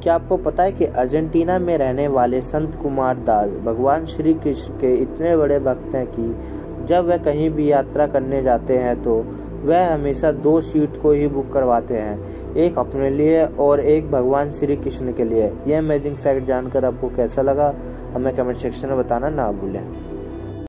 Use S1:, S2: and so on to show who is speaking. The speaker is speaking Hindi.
S1: क्या आपको पता है कि अर्जेंटीना में रहने वाले संत कुमार दास भगवान श्री कृष्ण के इतने बड़े भक्त हैं कि जब वह कहीं भी यात्रा करने जाते हैं तो वह हमेशा 2 सीट को ही बुक करवाते हैं, एक अपने लिए और एक भगवान श्री कृष्ण के लिए। यह अमेजिंग फैक्ट जानकर आपको कैसा लगा हमें कमेंट सेक्शन में बताना ना भूलें।